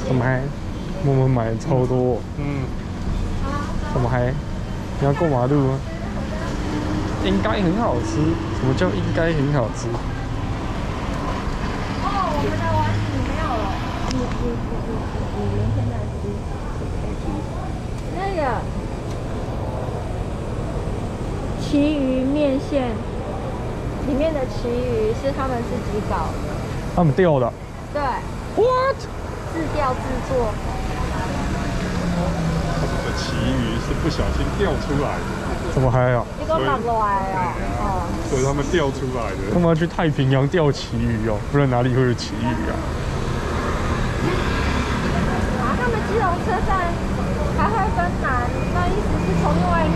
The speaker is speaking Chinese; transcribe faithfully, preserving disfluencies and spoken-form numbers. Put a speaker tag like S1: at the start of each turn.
S1: 怎么还？我们买超多。
S2: 嗯。
S1: 怎么还？你要过马路吗？应该很好吃。什么叫应该很好吃？
S3: 哦，我们的丸子没有了。你你你你你明天再吃。那个旗鱼面线里面的旗鱼是他们自己搞的。
S1: 他们钓的。
S3: 对。
S1: What？
S3: 自钓自作。
S2: 他们的旗鱼是不小心钓出来的。
S1: 怎么还有？
S3: 一个落落来哦。哦。
S2: 所以他们钓出来的。
S1: 他们要去太平洋钓旗鱼哦，不然哪里会有旗鱼啊？
S3: 啊，他们基隆车站还会分南，那意思是从另外一面。